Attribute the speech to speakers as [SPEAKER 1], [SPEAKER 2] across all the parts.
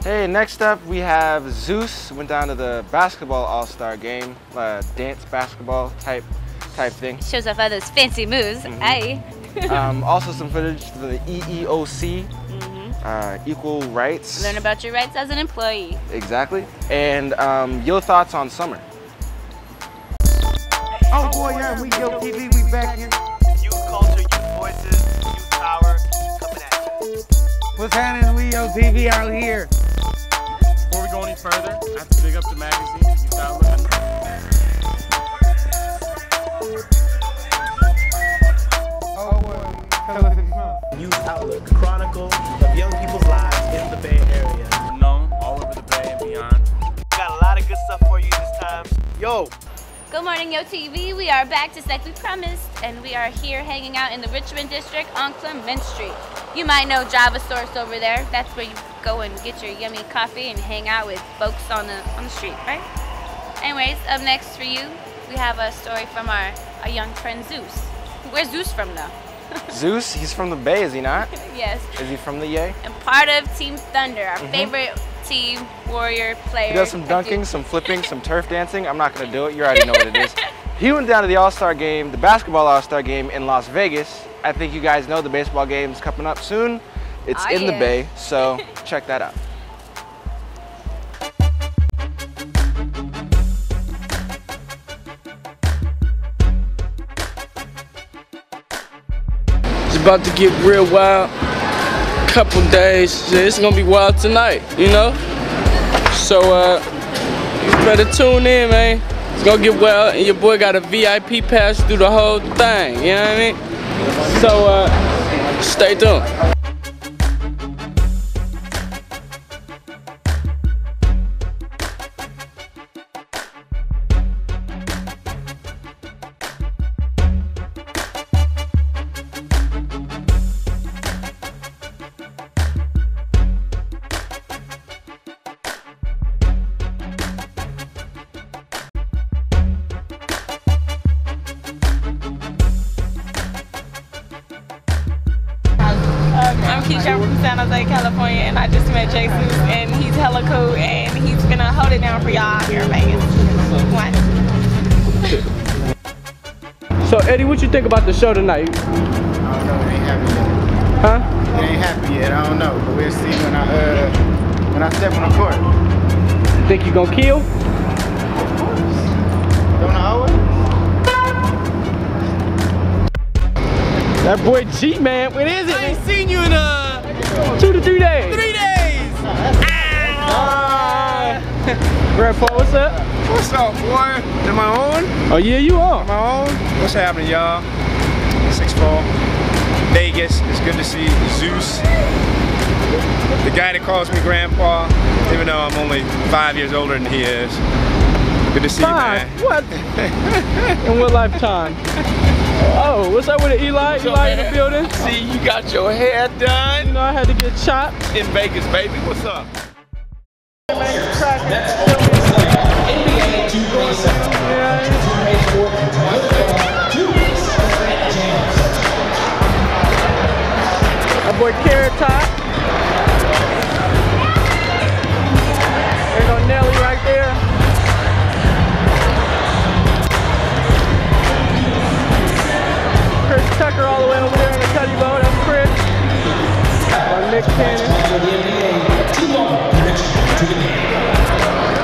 [SPEAKER 1] Hey, next up we have Zeus. Went down to the basketball all-star game, dance basketball type thing.
[SPEAKER 2] Shows off others' fancy moves. Aye.
[SPEAKER 1] Also some footage for the EEOC, Equal Rights.
[SPEAKER 2] Learn about your rights as an employee.
[SPEAKER 1] Exactly. And your thoughts on summer.
[SPEAKER 3] Oh boy, yeah, we Yo TV, we back in.
[SPEAKER 4] Youth culture, youth voices, youth power, coming at you.
[SPEAKER 3] What's happening, we Yo TV out here?
[SPEAKER 5] Before we go any further, I have to dig up the magazine. Youth Outlook.
[SPEAKER 3] Oh boy, tell us if you know.
[SPEAKER 4] Youth Outlook, chronicle of young people's lives in the Bay Area.
[SPEAKER 5] Known all over the Bay and beyond.
[SPEAKER 4] Got a lot of good stuff for you this time. Yo!
[SPEAKER 2] Good morning, Yo TV. We are back just like we promised, and we are here hanging out in the Richmond District on Clement Street. You might know Java Source over there. That's where you go and get your yummy coffee and hang out with folks on the street, right? Anyways, up next for you, we have a story from our young friend Zeus. Where's Zeus from though?
[SPEAKER 1] Zeus, he's from the Bay, is he not?
[SPEAKER 2] Yes.
[SPEAKER 1] Is he from the Yay?
[SPEAKER 2] And part of Team Thunder, our favorite team warrior player.
[SPEAKER 1] He does some dunking, some flipping, some turf dancing. I'm not going to do it. You already know what it is. He went down to the All-Star game, the basketball All-Star game in Las Vegas. I think you guys know the baseball game's coming up soon. It's in the Bay, so check that out.
[SPEAKER 6] It's about to get real wild. Couple days, it's gonna be wild tonight, you know? So you better tune in, man. It's gonna get wild, and your boy got a VIP pass through the whole thing, you know what I mean? So stay tuned.
[SPEAKER 7] I'm Keisha from San Jose, California, and I just met Jesus, and he's hella cool, and he's gonna hold it down for y'all here in Vegas.
[SPEAKER 6] So Eddie, what you think about the show tonight?
[SPEAKER 3] I don't know, it ain't happy yet.
[SPEAKER 6] Huh?
[SPEAKER 3] It ain't happy yet, I don't know. But we'll see when I step on the court.
[SPEAKER 6] Think you gonna kill?
[SPEAKER 3] Don't know it?
[SPEAKER 6] That boy G-Man, when is it?
[SPEAKER 4] I ain't seen you in
[SPEAKER 6] 2 to 3 days.
[SPEAKER 4] 3 days!
[SPEAKER 6] Grandpa, what's up?
[SPEAKER 8] What's up, boy? Am I on?
[SPEAKER 6] Oh yeah, you on.
[SPEAKER 8] Am I on? What's happening, y'all? 6'4", Vegas. It's good to see Zeus. The guy that calls me grandpa, even though I'm only 5 years older than he is. Good to see you, man.
[SPEAKER 6] What? In what lifetime? Oh, what's up with it, Eli? Eli in the building?
[SPEAKER 4] See, you got your hair done.
[SPEAKER 6] You know I had to get chopped.
[SPEAKER 4] In Vegas, baby. What's up?
[SPEAKER 6] My boy Carrot Top. There go Nelly right there. Chris Tucker all the way over there in the cutty boat. That's Chris. Nick Cannon.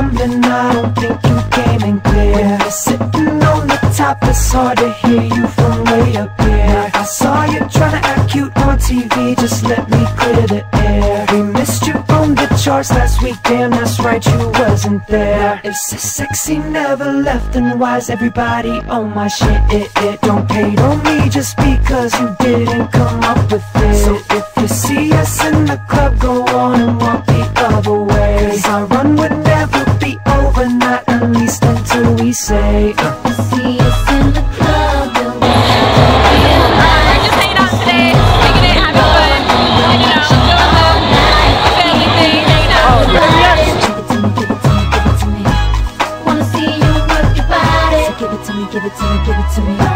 [SPEAKER 9] mumbling, I don't think you came in clear. When you're sitting on the top, it's hard to hear you from way up here. I saw you trying to act cute on TV, just let me clear the air. We missed you on the charts last week, damn that's right, you wasn't there. If sexy never left, then why's everybody on my shit? Don't hate on me just because you didn't come up with it. So if you see us in the club, go on and walk the other way. 'Cause our run would never be over, not at least until we say see us in the club.
[SPEAKER 2] We're just hanging out today, making it, having fun, you know, doing the family thing, hanging out.
[SPEAKER 9] Give it to me, give it to me, give it to me. Wanna see you work your body. So give it to me, give it to me, give it to me.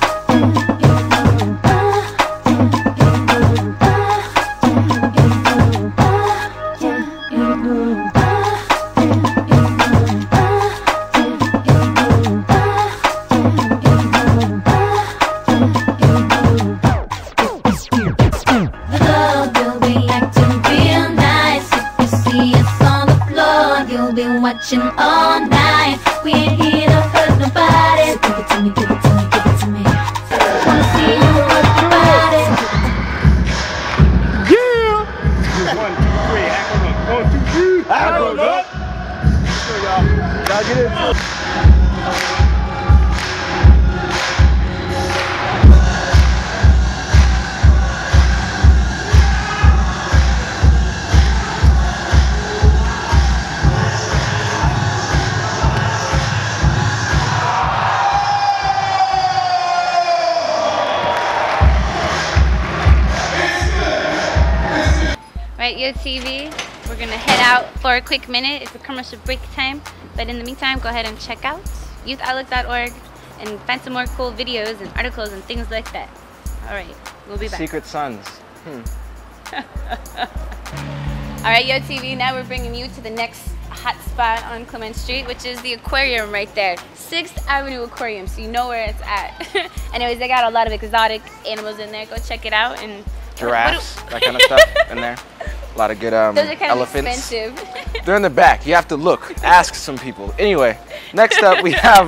[SPEAKER 10] Watching all night, we ain't here to hurt nobody. So give it to me, give it to me, give it to me. Wanna see you work your body.
[SPEAKER 8] Yeah! 1, 2, 3, act on up. 1, 2, 3, act on up. So y'all, gotta get into it.
[SPEAKER 2] Right, YoTV, we're gonna head out for a quick minute. It's a commercial break time, but in the meantime, go ahead and check out youthoutlook.org and find some more cool videos and articles and things like that. All right, we'll be back.
[SPEAKER 1] Secret Sons.
[SPEAKER 2] All right, YoTV, now we're bringing you to the next hot spot on Clement Street, which is the aquarium right there. 6th Avenue Aquarium, so you know where it's at. Anyways, they got a lot of exotic animals in there. Go check it out. And
[SPEAKER 1] giraffes, that kind of stuff in there. A lot of good
[SPEAKER 2] those are kind
[SPEAKER 1] elephants.
[SPEAKER 2] of expensive.
[SPEAKER 1] They're in the back. You have to look. Ask some people. Anyway, next up we have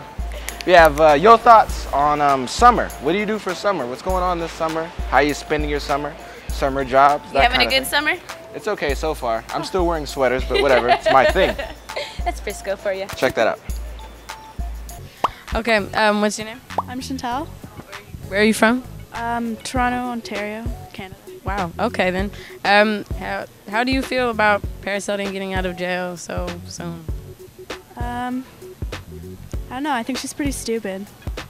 [SPEAKER 1] your thoughts on summer. What do you do for summer? What's going on this summer? How are you spending your summer? Summer jobs?
[SPEAKER 2] You having a good summer?
[SPEAKER 1] It's okay so far. I'm still wearing sweaters, but whatever. It's my thing.
[SPEAKER 2] That's Frisco for you.
[SPEAKER 1] Check that out.
[SPEAKER 11] Okay, what's your name?
[SPEAKER 12] I'm Chantal.
[SPEAKER 11] Where are you from?
[SPEAKER 12] Toronto, Ontario, Canada.
[SPEAKER 11] Wow. Okay then. How do you feel about Paris Hilton getting out of jail so soon?
[SPEAKER 12] I don't know. I think she's pretty stupid.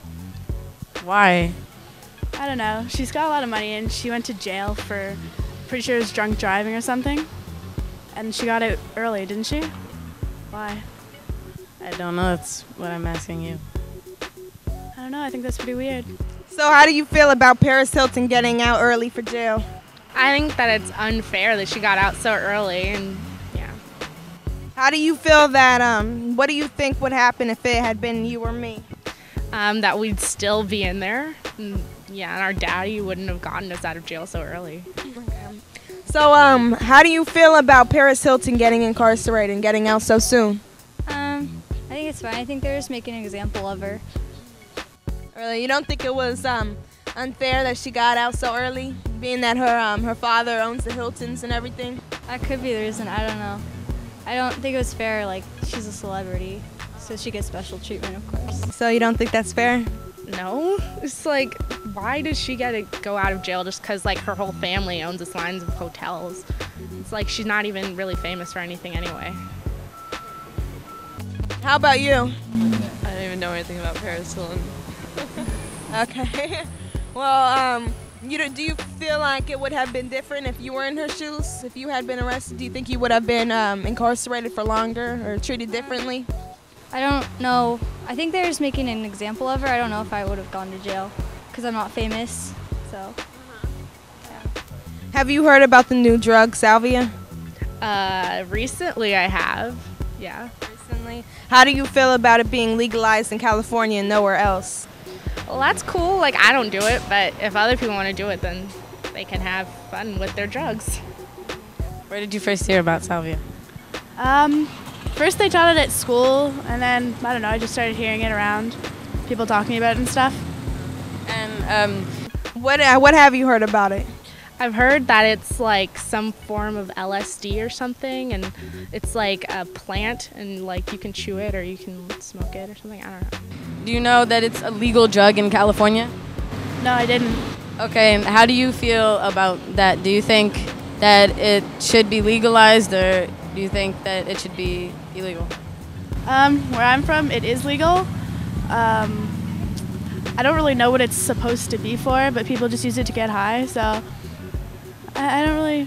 [SPEAKER 11] Why?
[SPEAKER 12] I don't know. She's got a lot of money and she went to jail for, pretty sure it was drunk driving or something. And she got out early, didn't she? Why?
[SPEAKER 11] I don't know. That's what I'm asking you.
[SPEAKER 12] I don't know. I think that's pretty weird.
[SPEAKER 13] So how do you feel about Paris Hilton getting out early for jail?
[SPEAKER 7] I think that it's unfair that she got out so early, and yeah.
[SPEAKER 13] How do you feel that, what do you think would happen if it had been you or me?
[SPEAKER 7] That we'd still be in there. And, yeah, and our daddy wouldn't have gotten us out of jail so early.
[SPEAKER 13] Okay. So, how do you feel about Paris Hilton getting incarcerated and getting out so soon?
[SPEAKER 14] I think it's fine. I think they're just making an example of her.
[SPEAKER 13] Really, you don't think it was unfair that she got out so early, being that her father owns the Hiltons and everything?
[SPEAKER 14] That could be the reason. I don't know. I don't think it was fair. Like, she's a celebrity, so she gets special treatment, of course.
[SPEAKER 13] So you don't think that's fair?
[SPEAKER 7] No. It's like, why does she get to go out of jail just because, like, her whole family owns this lines of hotels? It's like she's not even really famous for anything anyway.
[SPEAKER 13] How about you?
[SPEAKER 15] I don't even know anything about Paris Hilton.
[SPEAKER 13] Okay. Well, do you feel like it would have been different if you were in her shoes? If you had been arrested, do you think you would have been incarcerated for longer or treated differently?
[SPEAKER 14] I don't know. I think they're just making an example of her. I don't know if I would have gone to jail because I'm not famous. So. Yeah.
[SPEAKER 13] Have you heard about the new drug, Salvia?
[SPEAKER 7] Recently I have. Yeah.
[SPEAKER 13] Recently. How do you feel about it being legalized in California and nowhere else?
[SPEAKER 7] Well, that's cool. Like, I don't do it, but if other people want to do it, then they can have fun with their drugs.
[SPEAKER 11] Where did you first hear about Salvia?
[SPEAKER 12] First they taught it at school, and then, I don't know, I just started hearing it around, people talking about it and stuff.
[SPEAKER 11] And
[SPEAKER 13] what have you heard about it?
[SPEAKER 7] I've heard that it's like some form of LSD or something, and it's like a plant, and like you can chew it or you can smoke it or something. I don't know.
[SPEAKER 11] do you know that it's a legal drug in California?
[SPEAKER 12] No, I didn't.
[SPEAKER 11] Okay, and how do you feel about that? Do you think that it should be legalized, or do you think that it should be illegal?
[SPEAKER 12] Where I'm from, it is legal. I don't really know what it's supposed to be for, but people just use it to get high, so I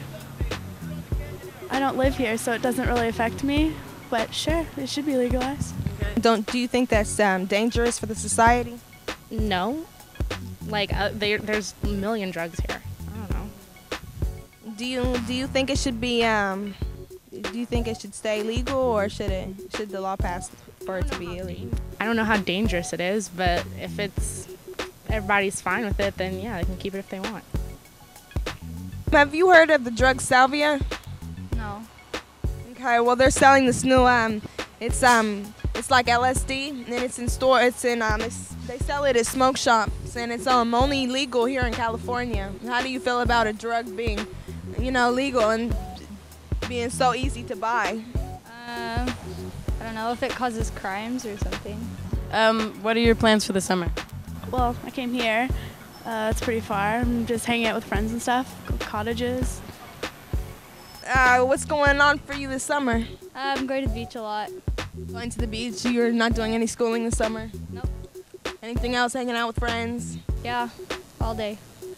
[SPEAKER 12] don't live here, so it doesn't really affect me, but sure, it should be legalized.
[SPEAKER 13] Do you think that's dangerous for the society?
[SPEAKER 7] No. Like, there's a million drugs here. I don't know.
[SPEAKER 13] Do you think it should be do you think it should stay legal, or should the law pass for it to be illegal?
[SPEAKER 7] I don't know how dangerous it is, but if everybody's fine with it, then yeah, they can keep it if they want.
[SPEAKER 13] Have you heard of the drug salvia?
[SPEAKER 14] No.
[SPEAKER 13] Okay, well they're selling this new it's like LSD, and it's in store. They sell it at smoke shops, and it's only legal here in California. How do you feel about a drug being, legal and being so easy to buy?
[SPEAKER 14] I don't know if it causes crimes or something.
[SPEAKER 11] What are your plans for the summer?
[SPEAKER 12] Well, I came here. It's pretty far. I'm just hanging out with friends and stuff, go to cottages.
[SPEAKER 13] What's going on for you this summer?
[SPEAKER 14] I'm going to the beach a lot.
[SPEAKER 13] Going to the beach? You're not doing any schooling this summer?
[SPEAKER 14] Nope.
[SPEAKER 13] Anything else, hanging out with friends?
[SPEAKER 14] Yeah, all day.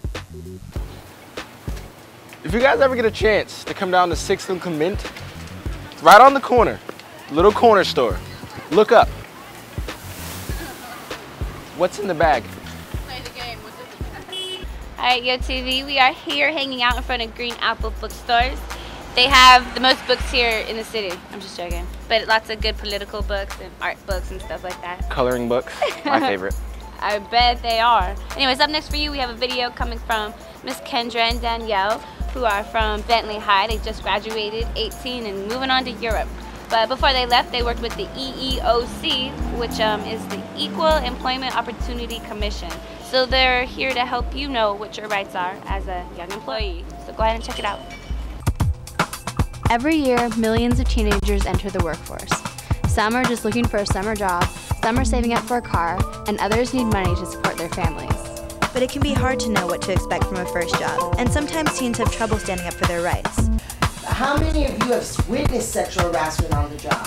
[SPEAKER 1] If you guys ever get a chance to come down to 6th and Clement, it's right on the corner, little corner store. Look up. What's in the bag?
[SPEAKER 2] All right, YoTV, we are here hanging out in front of Green Apple Bookstores. They have the most books here in the city. I'm just joking. But lots of good political books and art books and stuff like that.
[SPEAKER 1] Coloring books, my favorite.
[SPEAKER 2] I bet they are. Anyways, up next for you, we have a video coming from Miss Kendra and Danielle, who are from Bentley High. They just graduated, 18, and moving on to Europe. But before they left, they worked with the EEOC, which is the Equal Employment Opportunity Commission. So they're here to help you know what your rights are as a young employee. So go ahead and check it out.
[SPEAKER 16] Every year, millions of teenagers enter the workforce. Some are just looking for a summer job, some are saving up for a car, and others need money to support their families.
[SPEAKER 17] But it can be hard to know what to expect from a first job, and sometimes teens have trouble standing up for their rights.
[SPEAKER 18] How many of you have witnessed sexual harassment on the job?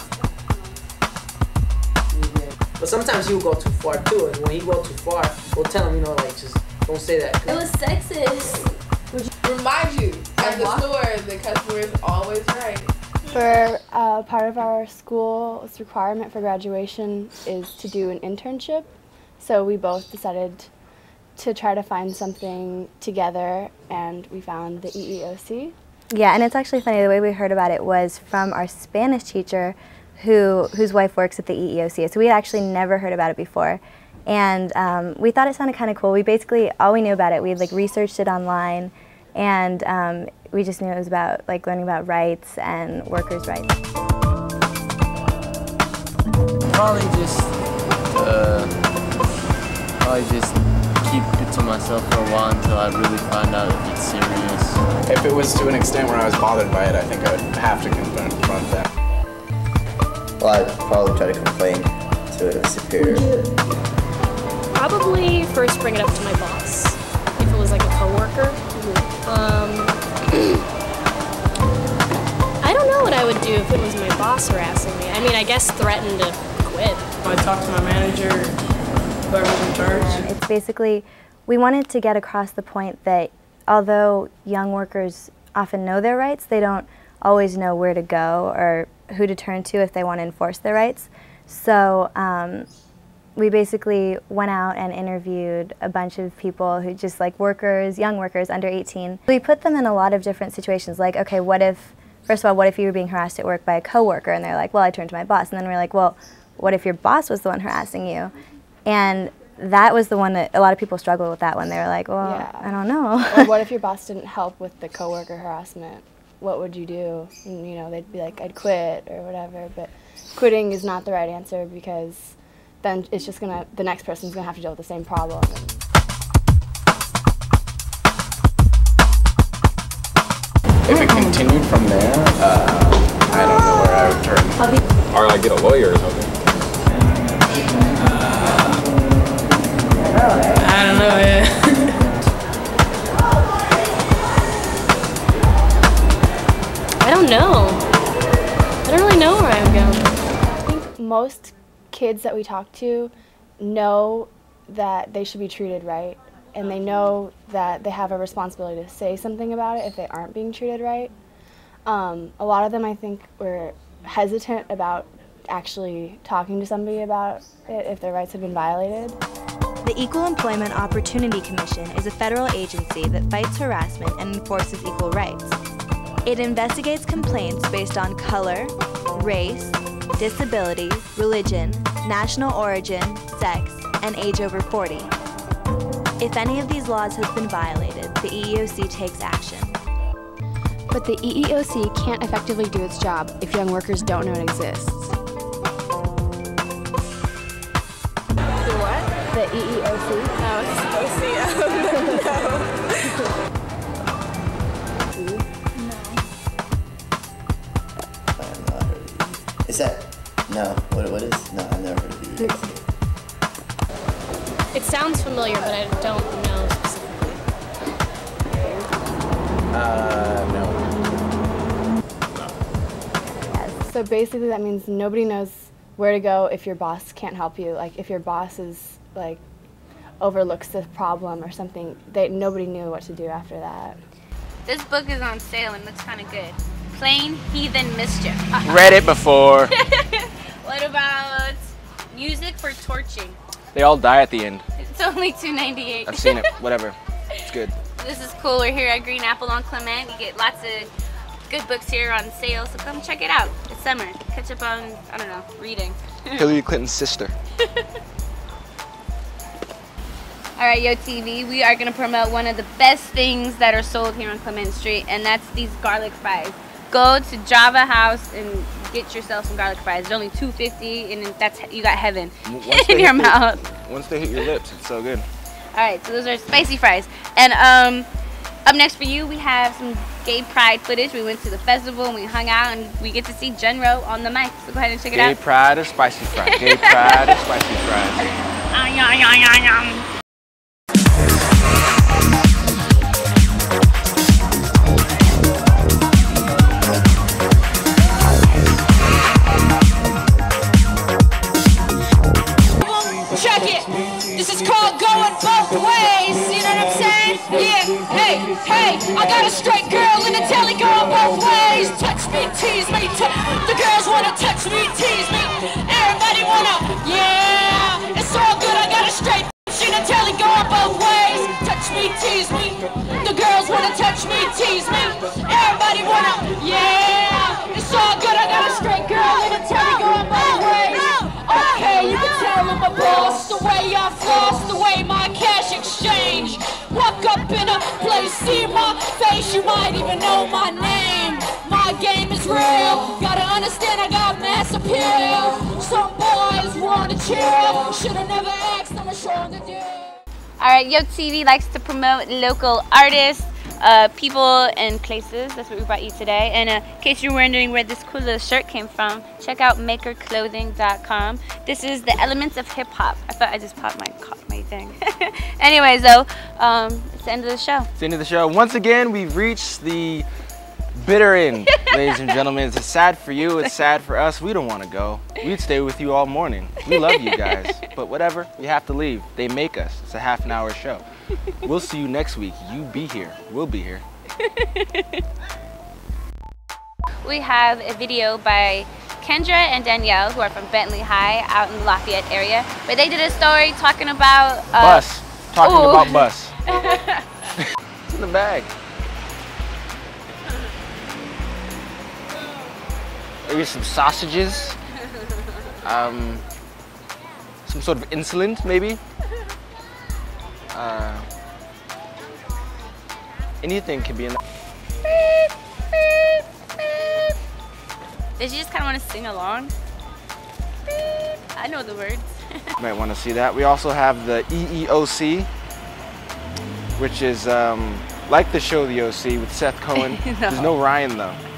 [SPEAKER 18] But sometimes he'll go too far too, and when he goes too far, we'll tell him, just don't say that.
[SPEAKER 19] It was sexist. Remind you, at the store, the customer is always right.
[SPEAKER 20] For part of our school's requirement for graduation is to do an internship. So we both decided to try to find something together, and we found the EEOC.
[SPEAKER 17] Yeah, and it's actually funny, the way we heard about it was from our Spanish teacher whose wife works at the EEOC. So we had actually never heard about it before. And we thought it sounded kind of cool. We basically, all we knew about it, we had researched it online, and we just knew it was about learning about rights and workers' rights.
[SPEAKER 6] Probably just keep it to myself for a while until I really find out if it's serious.
[SPEAKER 21] If it was to an extent where I was bothered by it, I think I would have to confront that.
[SPEAKER 22] Well, I'd probably try to complain to a superior.
[SPEAKER 23] Probably first bring it up to my boss, if it was like a coworker. I don't know what I would do if it was my boss harassing me. I mean, I guess threaten to quit.
[SPEAKER 6] I talked to my manager, whoever's in charge.
[SPEAKER 17] It's basically, we wanted to get across the point that although young workers often know their rights, they don't always know where to go or who to turn to if they want to enforce their rights. So we basically went out and interviewed a bunch of people who just workers, young workers under 18. We put them in a lot of different situations, like, okay, first of all, what if you were being harassed at work by a coworker? And they're like, well, I turned to my boss. And then we're like, well, what if your boss was the one harassing you? And that was the one that a lot of people struggled with that one. They were like, well, yeah. I don't know.
[SPEAKER 20] Or what if your boss didn't help with the coworker harassment? What would you do? And, they'd be like, I'd quit or whatever. But quitting is not the right answer, because then it's just the next person's gonna have to deal with the same problem.
[SPEAKER 21] If it continued from there, I don't know where I would turn.
[SPEAKER 3] Or like get a lawyer or something.
[SPEAKER 11] I don't know, yeah. I don't know. I don't really know where I would go.
[SPEAKER 20] I think most kids that we talk to know that they should be treated right, and they know that they have a responsibility to say something about it if they aren't being treated right. A lot of them, I think, were hesitant about actually talking to somebody about it if their rights had been violated.
[SPEAKER 17] The Equal Employment Opportunity Commission is a federal agency that fights harassment and enforces equal rights. It investigates complaints based on color, race, disability, religion, national origin, sex, and age over 40. If any of these laws has been violated, the EEOC takes action.
[SPEAKER 4] But the EEOC can't effectively do its job if young workers don't know it exists.
[SPEAKER 19] The what?
[SPEAKER 20] The EEOC?
[SPEAKER 19] Oh, it's OC.
[SPEAKER 22] Is that, no, what is, no, I've never heard of the EEOC.
[SPEAKER 23] It sounds familiar, but I don't know specifically.
[SPEAKER 21] No.
[SPEAKER 20] Yes. So basically that means nobody knows where to go if your boss can't help you. Like if your boss is like overlooks the problem or something, nobody knew what to do after that.
[SPEAKER 2] This book is on sale and looks kind of good. Plain Heathen Mischief.
[SPEAKER 1] Read it before.
[SPEAKER 2] What about Music for Torching?
[SPEAKER 1] They all die at the end.
[SPEAKER 2] It's only $2.98.
[SPEAKER 1] I've seen it. Whatever. It's good.
[SPEAKER 2] This is cool. We're here at Green Apple on Clement. You get lots of good books here on sale, so come check it out. It's summer. Catch up on, I don't know, reading.
[SPEAKER 1] Hillary Clinton's sister.
[SPEAKER 2] All right, Yo TV, we are going to promote one of the best things that are sold here on Clement Street, and that's these garlic fries. Go to Java House and get yourself some garlic fries. They're only $2.50, and that's, you got heaven in your mouth.
[SPEAKER 1] Once they hit your lips, it's so good.
[SPEAKER 2] All right, so those are spicy fries. And up next for you, we have some gay pride footage. We went to the festival and we hung out, and we get to see Genro on the mic. So go ahead and check it out.
[SPEAKER 1] Gay pride or spicy fries? Gay pride or spicy fries?
[SPEAKER 5] Check it. This is called going both ways. You know what I'm saying? Yeah. Hey, hey. I got a straight girl in the telly going both ways. Touch me, tease me. The girls wanna touch me, tease me. Everybody wanna. Yeah. It's all good. I got a straight in the telly going both ways. Touch me, tease me. The girls wanna touch me, tease me. Everybody wanna. Yeah. It's all good. I got a straight girl in the telly going both ways. Okay, you can tell I'm a boss, the way I floss, the way my cash exchange. Walk up in a place, see my face, you might even know my name. My game is real, gotta understand I got mass appeal. Some boys wanna chill, should've never asked, I'ma show them the deal.
[SPEAKER 2] Alright, Yo TV likes to promote local artists, people and places. That's what we brought you today. And in case you're wondering where this cool little shirt came from, check out makerclothing.com. This is the elements of hip hop. I thought I just popped my thing. Anyways, though, it's the end of the show.
[SPEAKER 1] It's the end of the show. Once again, we've reached the bitter end, ladies and gentlemen. It's sad for you. It's sad for us. We don't want to go. We'd stay with you all morning. We love you guys. But whatever, we have to leave. They make us. It's a half-an-hour show. We'll see you next week. You be here. We'll be here.
[SPEAKER 2] We have a video by Kendra and Danielle, who are from Bentley High out in the Lafayette area, where they did a story talking about
[SPEAKER 1] bus. Talking about bus. It's in the bag. Maybe some sausages. Some sort of insulin, maybe. Anything can be in there.
[SPEAKER 2] Did you just kind of want to sing along? I know the words.
[SPEAKER 1] You might want to see that. We also have the EEOC, which is like the show The OC with Seth Cohen.
[SPEAKER 2] No.
[SPEAKER 1] There's no Ryan though.